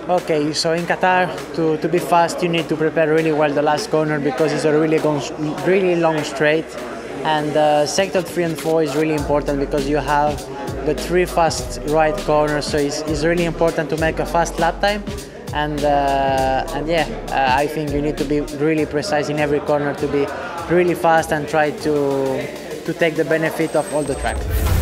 Okay, so in Qatar, to be fast, you need to prepare really well the last corner because it's a really long straight. And sector 3 and 4 is really important because you have the 3 fast right corners, so it's really important to make a fast lap time. And yeah, I think you need to be really precise in every corner to be really fast and try to take the benefit of all the track.